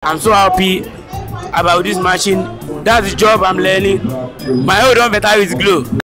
I'm so happy about this machine. That's the job I'm learning. My own don better with Glo.